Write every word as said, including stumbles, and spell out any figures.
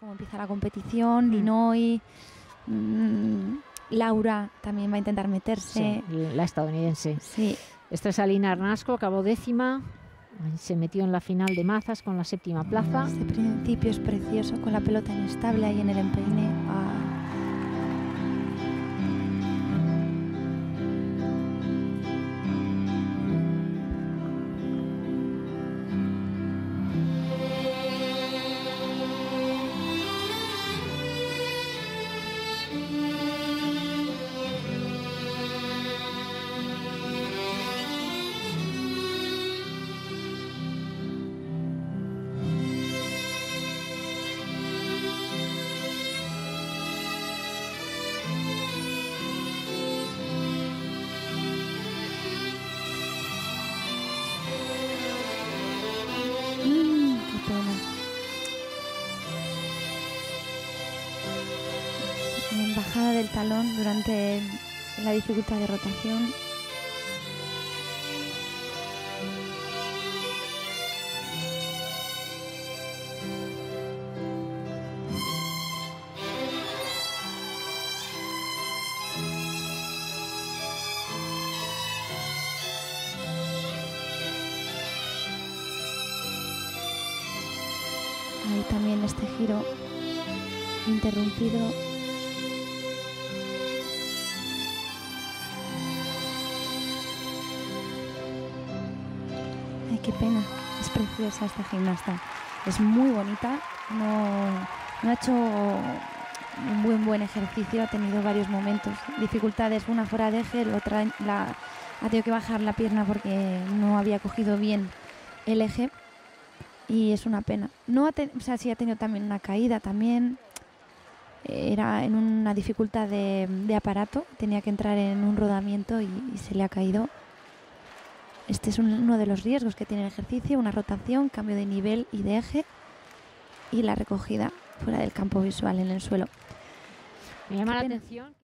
cómo empieza la competición, mm. Linoy, mmm, Laura también va a intentar meterse. Sí, la estadounidense. Sí. Estresalina Arnasco acabó décima, se metió en la final de Mazas con la séptima plaza. Este principio es precioso, con la pelota inestable ahí en el empeine. Ah. Bajada del talón durante la dificultad de rotación. Ahí también este giro interrumpido. Ay, qué pena, es preciosa esta gimnasta, es muy bonita, no, no ha hecho un buen buen ejercicio, ha tenido varios momentos, dificultades, una fuera de eje, la otra la, ha tenido que bajar la pierna porque no había cogido bien el eje y es una pena. No ha ten, o sea, sí ha tenido también una caída también, era en una dificultad de, de aparato, tenía que entrar en un rodamiento y, y se le ha caído. Este es un, uno de los riesgos que tiene el ejercicio, una rotación, cambio de nivel y de eje y la recogida fuera del campo visual en el suelo. Me llama la atención